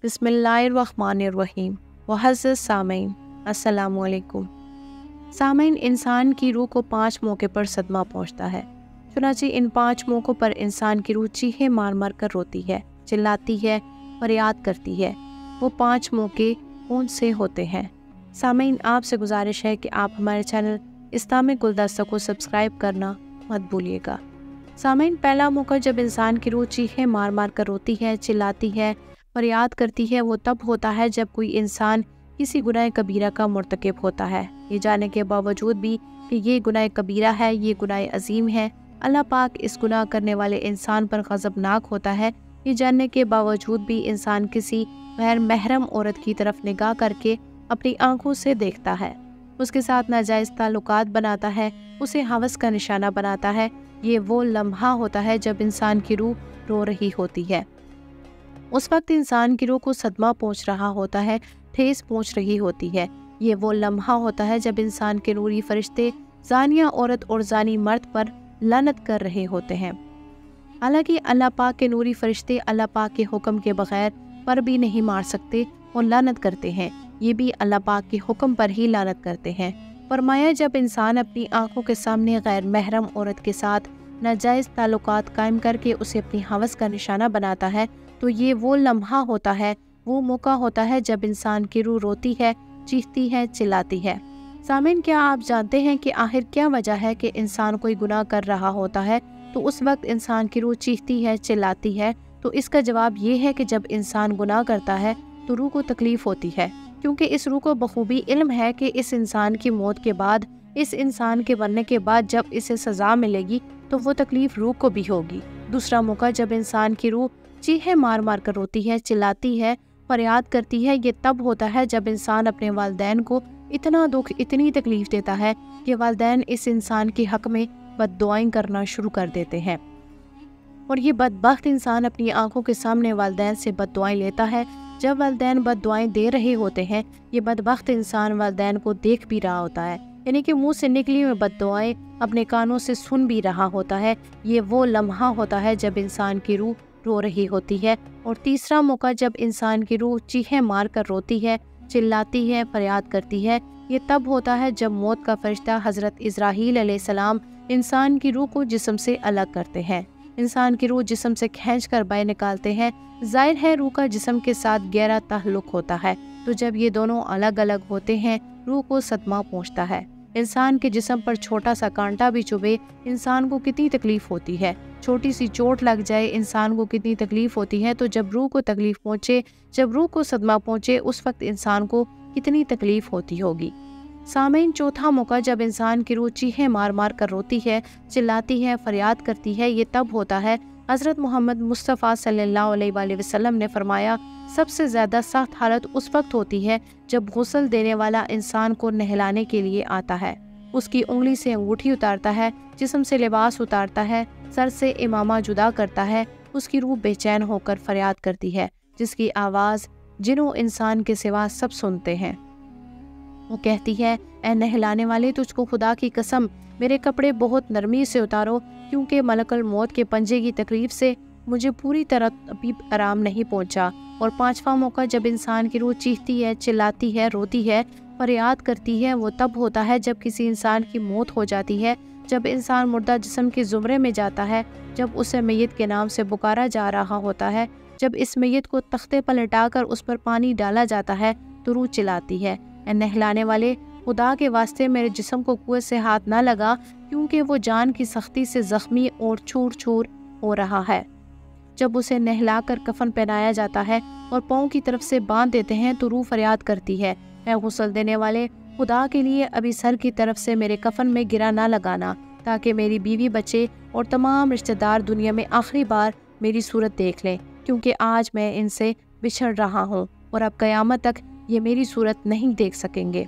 بسم اللہ الرحمن الرحیم وحضرت سامعین السلام علیکم۔ سامعین، انسان کی روح کو 5 موقع پر صدمہ پہنچتا ہے۔ چنانچہ ان 5 موقعوں پر انسان کی روح چیخیں مار مار کر روتی ہے، چلاتی ہے، فریاد کرتی ہے۔ وہ 5 موقع کون سے ہوتے ہیں؟ سامعین، آپ سے گزارش ہے کہ آپ ہمارے چینل اسلامک گلدستہ کو سبسکرائب کرنا مت بھولیے گا۔ سامعین، پہلا موقع جب انسان کی روح چیخیں مار مار کر روتی ہے، چلاتی ہے، فریاد کرتی ہے، وہ تب ہوتا ہے جب کوئی انسان کسی گناہ کبیرہ کا مرتکب ہوتا ہے۔ یہ جاننے کے باوجود بھی کہ یہ گناہ کبیرہ ہے، یہ گناہ عظیم ہے، اللہ پاک اس گناہ کرنے والے انسان پر غضبناک ہوتا ہے۔ یہ جاننے کے باوجود بھی انسان کسی غیر محرم عورت کی طرف نگاہ کر کے اپنی آنکھوں سے دیکھتا ہے، اس کے ساتھ ناجائز تعلقات بناتا ہے، اسے ہوس کا نشانہ بناتا ہے۔ یہ وہ لمحہ ہوتا ہے جب انسان کی روح رو رہی ہوتی ہے۔ اس وقت انسان کی روح کو صدمہ پہنچ رہا ہوتا ہے، ٹھیس پہنچ رہی ہوتی ہے۔ یہ وہ لمحہ ہوتا ہے جب انسان کے نوری فرشتے زانیہ عورت اور زانی مرد پر لعنت کر رہے ہوتے ہیں۔ حالانکہ اللہ پاک کے نوری فرشتے اللہ پاک کے حکم کے بغیر پر بھی نہیں مار سکتے اور لعنت کرتے ہیں، یہ بھی اللہ پاک کے حکم پر ہی لعنت کرتے ہیں۔ فرمایا، جب انسان اپنی آنکھوں کے سامنے غیر محرم عورت کے ساتھ ناجائز تعلقات قائم کر کے اسے اپنی ہوس کا نشانہ بناتا ہے تو یہ وہ لمحہ ہوتا ہے، وہ موقع ہوتا ہے جب انسان کی روح روتی ہے، چیختی ہے، چلاتی ہے۔ سامعین، کیا آپ جانتے ہیں کہ آخر کیا وجہ ہے کہ انسان کوئی گناہ کر رہا ہوتا ہے تو اس وقت انسان کی روح چیختی ہے، چلاتی ہے؟ تو اس کا جواب یہ ہے کہ جب انسان گناہ کرتا ہے تو روح کو تکلیف ہوتی ہے، کیونکہ اس روح کو بخوبی علم ہے کہ اس انسان کی موت کے بعد، اس انسان کے مرنے کے بعد جب اسے سزا ملے گی تو وہ تکلیف روح کو بھی ہوگی۔ دوسرا موقع جب انسان کی روح چیخیں مار مار کر روتی ہے، چلاتی ہے، فریاد کرتی ہے، یہ تب ہوتا ہے جب انسان اپنے والدین کو اتنا دکھ، اتنی تکلیف دیتا ہے کہ والدین اس انسان کے حق میں بد دعائیں کرنا شروع کر دیتے ہیں، اور یہ بدبخت انسان اپنی آنکھوں کے سامنے والدین سے بد دعائیں لیتا ہے۔ جب والدین بد دعائیں دے رہے ہوتے ہیں، یہ بدبخت انسان والدین کو دیکھ بھی رہا ہوتا ہے، یعنی کہ منہ سے نکلی ہوئی بد دعائیں اپنے کانوں سے سن بھی رہا ہوتا ہے۔ یہ وہ لمحہ ہوتا ہے جب انسان کی روح رو رہی ہوتی ہے۔ اور تیسرا موقع جب انسان کی روح چیخیں مار کر روتی ہے، چلاتی ہے، فریاد کرتی ہے، یہ تب ہوتا ہے جب موت کا فرشتہ حضرت اسرائیل علیہ السلام انسان کی روح کو جسم سے الگ کرتے ہیں، انسان کی روح جسم سے کھینچ کر باہر نکالتے ہیں۔ ظاہر ہے روح کا جسم کے ساتھ گہرا تعلق ہوتا ہے، تو جب یہ دونوں الگ الگ ہوتے ہیں روح کو صدمہ پہنچتا ہے۔ انسان کے جسم پر چھوٹا سا کانٹا بھی چبھے انسان کو کتنی تکلیف ہوتی ہے، چھوٹی سی چوٹ لگ جائے انسان کو کتنی تکلیف ہوتی ہے، تو جب روح کو تکلیف پہنچے، جب روح کو صدمہ پہنچے، اس وقت انسان کو کتنی تکلیف ہوتی ہوگی۔ سامعین، چوتھا موقع جب انسان کی روح چیخیں مار مار کر روتی ہے، چلاتی ہے، فریاد کرتی ہے، یہ تب ہوتا ہے۔ حضرت محمد مصطفیٰ صلی اللہ علیہ وآلہ وسلم نے فرمایا، سب سے زیادہ سخت حالت اس وقت ہوتی ہے جب غسل دینے والا انسان کو نہلانے کے لیے آتا ہے، اس کی انگلی سے انگوٹھی اتارتا ہے، جسم سے لباس اتارتا ہے، سر سے امامہ جدا کرتا ہے، اس کی روح بے چین ہو کر فریاد کرتی ہے، جس کی آواز جنوں انسان کے سوا سب سنتے ہیں۔ وہ کہتی ہے، اے نہلانے والے، تجھ کو خدا کی قسم میرے کپڑے بہت نرمی سے اتارو، کیونکہ ملک الموت کے پنجے کی تکلیف سے مجھے پوری طرح ابھی آرام نہیں پہنچا۔ اور پانچواں موقع جب انسان کی روح چیختی ہے، چلاتی ہے، روتی ہے، فریاد کرتی ہے، وہ تب ہوتا ہے جب کسی انسان کی موت ہو جاتی ہے، جب انسان مردہ جسم کے زمرے میں جاتا ہے، جب اسے میت کے نام سے پکارا جا رہا ہوتا ہے، جب اس میت کو تختے پر لٹا کر اس پر پانی ڈالا جاتا ہے تو روح چلاتی ہے، اے نہلانے والے، خدا کے واسطے میرے جسم کو قوت سے ہاتھ نہ لگا، کیونکہ وہ جان کی سختی سے زخمی اور چور چور ہو رہا ہے۔ جب اسے نہلا کر کفن پہنایا جاتا ہے اور پاؤں کی طرف سے باندھ دیتے ہیں تو روح فریاد کرتی ہے، اے غسل دینے والے، خدا کے لیے ابھی سر کی طرف سے میرے کفن میں گرا نہ لگانا، تاکہ میری بیوی بچے اور تمام رشتہ دار دنیا میں آخری بار میری صورت دیکھ لیں، کیونکہ آج میں ان سے بچھڑ رہا ہوں اور اب قیامت تک یہ میری صورت نہیں دیکھ سکیں گے۔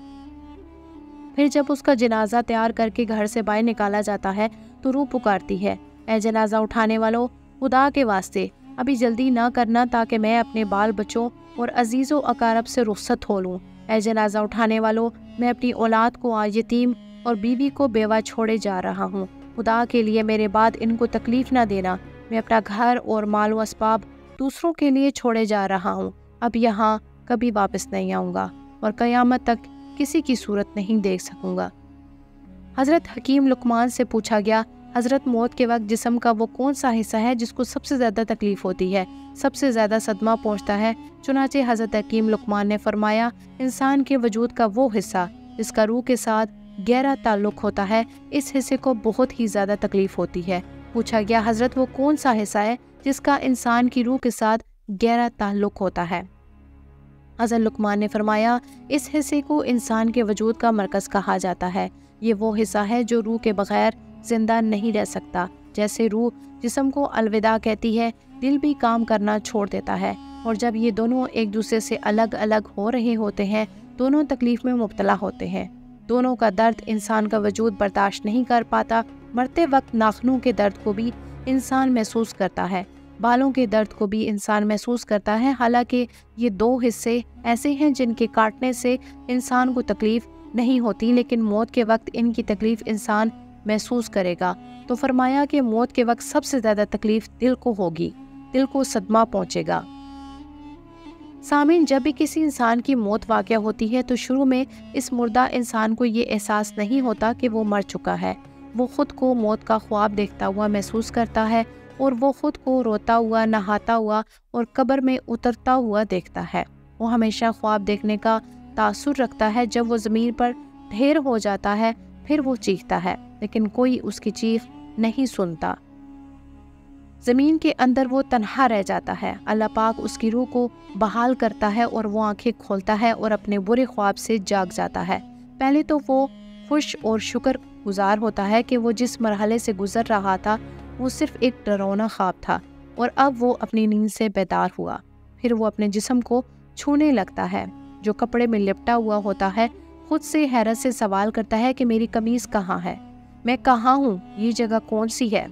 پھر جب اس کا جنازہ تیار کر کے گھر سے باہر نکالا جاتا ہے تو روح پکارتی ہے، اے جنازہ اٹھانے والوں، خدا کے واسطے ابھی جلدی نہ کرنا، تاکہ میں اپنے بال بچوں اور عزیز و اقارب سے رخصت ہو لوں۔ اے جنازہ اٹھانے والوں، میں اپنی اولاد کو یتیم اور بیوی کو بیوہ چھوڑے جا رہا ہوں، خدا کے لیے میرے بعد ان کو تکلیف نہ دینا، میں اپنا گھر اور مال و اسباب دوسروں کے لیے چھوڑے جا رہا ہوں، اب यहाँ کبھی واپس نہیں آؤں گا اور قیامت تک کسی کی صورت نہیں دیکھ سکوں گا۔ حضرت حکیم لقمان سے پوچھا گیا، حضرت موت کے وقت جسم کا وہ کون سا حصہ ہے جس کو سب سے زیادہ تکلیف ہوتی ہے، سب سے زیادہ صدمہ پہنچتا ہے؟ چنانچہ حضرت حکیم لقمان نے فرمایا، انسان کے وجود کا وہ حصہ جس کا روح کے ساتھ گہرا تعلق ہوتا ہے، اس حصے کو بہت ہی زیادہ تکلیف ہوتی ہے۔ پوچھا گیا، حضرت وہ کون سا حصہ ہے جس کا انسان کی روح کے ساتھ گہرا تعلق ہوتا ہے؟ حضرت لقمان نے فرمایا، اس حصے کو انسان کے وجود کا مرکز کہا جاتا ہے۔ یہ وہ حصہ ہے جو روح کے بغیر زندہ نہیں رہ سکتا۔ جیسے روح جسم کو الوداع کہتی ہے، دل بھی کام کرنا چھوڑ دیتا ہے، اور جب یہ دونوں ایک دوسرے سے الگ الگ ہو رہے ہوتے ہیں، دونوں تکلیف میں مبتلا ہوتے ہیں۔ دونوں کا درد انسان کا وجود برداشت نہیں کر پاتا۔ مرتے وقت ناخنوں کے درد کو بھی انسان محسوس کرتا ہے، بالوں کے درد کو بھی انسان محسوس کرتا ہے، حالانکہ یہ دو حصے ایسے ہیں جن کے کاٹنے سے انسان کو تکلیف نہیں ہوتی، لیکن موت کے وقت ان کی تکلیف انسان محسوس کرے گا۔ تو فرمایا کہ موت کے وقت سب سے زیادہ تکلیف دل کو ہوگی، دل کو صدمہ پہنچے گا۔ سامعین، جب بھی کسی انسان کی موت واقع ہوتی ہے تو شروع میں اس مردہ انسان کو یہ احساس نہیں ہوتا کہ وہ مر چکا ہے۔ وہ خود کو موت کا خواب دیکھتا ہوا محسوس کرتا ہے، اور وہ خود کو روتا ہوا، نہاتا ہوا اور قبر میں اترتا ہوا دیکھتا ہے۔ وہ ہمیشہ خواب دیکھنے کا تاثر رکھتا ہے۔ جب وہ زمین پر ڈھیر ہو جاتا ہے پھر وہ چیختا ہے، لیکن کوئی اس کی چیخ نہیں سنتا۔ زمین کے اندر وہ تنہا رہ جاتا ہے۔ اللہ پاک اس کی روح کو بحال کرتا ہے اور وہ آنکھیں کھولتا ہے اور اپنے برے خواب سے جاگ جاتا ہے۔ پہلے تو وہ خوش اور شکر گزار ہوتا ہے کہ وہ جس مرحلے سے گزر رہا تھا وہ صرف ایک ڈراؤنا خواب تھا، اور اب وہ اپنی نیند سے بیدار ہوا۔ پھر وہ اپنے جسم کو چھونے لگتا ہے جو کپڑے میں لپٹا ہوا ہوتا ہے، خود سے حیرت سے سوال کرتا ہے کہ میری قمیض کہاں ہے، میں کہاں ہوں، یہ جگہ کون سی ہے،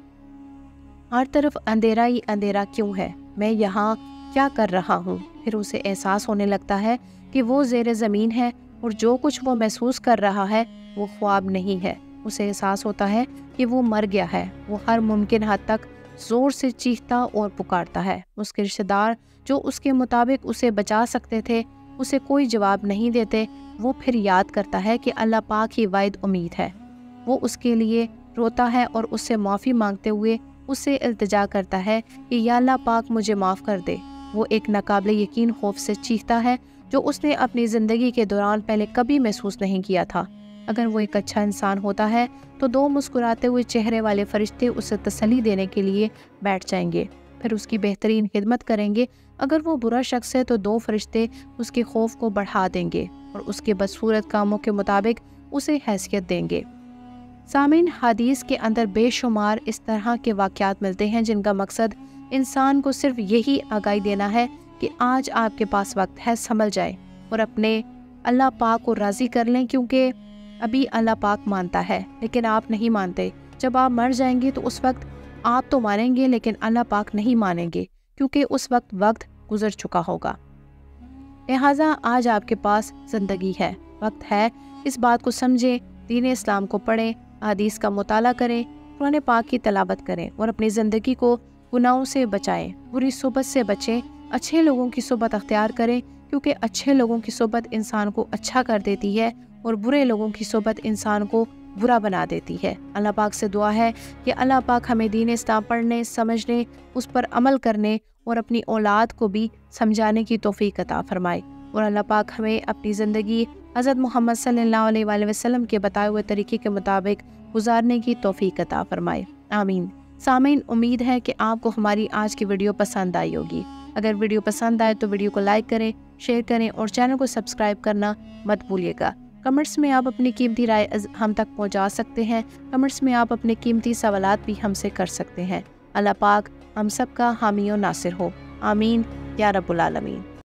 ہر طرف اندھیرا ہی اندھیرا کیوں ہے، میں یہاں کیا کر رہا ہوں؟ پھر اسے احساس ہونے لگتا ہے کہ وہ زیر زمین ہے اور جو کچھ وہ محسوس کر رہا ہے وہ خواب نہیں ہے۔ اسے احساس ہوتا ہے کہ وہ مر گیا ہے۔ وہ ہر ممکن حد تک زور سے چیختا اور پکارتا ہے۔ اس کے رشتہ دار جو اس کے مطابق اسے بچا سکتے تھے اسے کوئی جواب نہیں دیتے۔ وہ پھر یاد کرتا ہے کہ اللہ پاک ہی واحد امید ہے۔ وہ اس کے لیے روتا ہے اور اس سے معافی مانگتے ہوئے اس سے التجا کرتا ہے کہ یا اللہ پاک مجھے معاف کر دے۔ وہ ایک ناقابل یقین خوف سے چیختا ہے جو اس نے اپنی زندگی کے دوران پہلے کبھی محسوس نہیں کیا تھا۔ اگر وہ ایک اچھا انسان ہوتا ہے تو دو مسکراتے ہوئے چہرے والے فرشتے اسے تسلی دینے کے لیے بیٹھ جائیں گے، پھر اس کی بہترین خدمت کریں گے۔ اگر وہ برا شخص ہے تو دو فرشتے اس کے خوف کو بڑھا دیں گے اور اس کے بدصورت کاموں کے مطابق اسے حیثیت دیں گے۔ سامعین، حدیث کے اندر بے شمار اس طرح کے واقعات ملتے ہیں جن کا مقصد انسان کو صرف یہی آگاہی دینا ہے کہ آج آپ کے پاس وقت ہے، سنبھل جائے اور اپنے اللہ پاک کو راضی کر لیں، کیونکہ ابھی اللہ پاک مانتا ہے لیکن آپ نہیں مانتے۔ جب آپ مر جائیں گے تو اس وقت آپ تو مانیں گے لیکن اللہ پاک نہیں مانیں گے، کیونکہ اس وقت گزر چکا ہوگا۔ لہٰذا آج آپ کے پاس زندگی ہے، وقت ہے، اس بات کو سمجھیں، دین اسلام کو پڑھیں، حدیث کا مطالعہ کریں، قرآن پاک کی تلاوت کریں اور اپنی زندگی کو گناہوں سے بچائیں، بری صحبت سے بچیں، اچھے لوگوں کی صحبت اختیار کریں، کیونکہ اچھے لوگوں کی صحبت انسان کو اچھا کر دیتی ہے اور برے لوگوں کی صحبت انسان کو برا بنا دیتی ہے۔ اللہ پاک سے دعا ہے کہ اللہ پاک ہمیں دین اسلام پڑھنے، سمجھنے، اس پر عمل کرنے اور اپنی اولاد کو بھی سمجھانے کی توفیق عطا فرمائے، اور اللہ پاک ہمیں اپنی زندگی حضرت محمد صلی اللہ علیہ وآلہ وسلم کے بتائے ہوئے طریقے کے مطابق گزارنے کی توفیق عطا فرمائے، آمین۔ سامعین، امید ہے کہ آپ کو ہماری آج کی ویڈیو پسند آئی ہوگی۔ اگر ویڈیو پسند آئے تو ویڈیو کو لائک کریں، شیئر کریں اور چینل کو سبسکرائب کرنا مت بھولیے گا۔ کمنٹس میں آپ اپنی قیمتی رائے ہم تک پہنچا سکتے ہیں، کمنٹس میں آپ اپنے قیمتی سوالات بھی ہم سے کر سکتے ہیں۔ اللہ پاک ہم سب کا حامی و ناصر ہو، آمین یا رب العالمین۔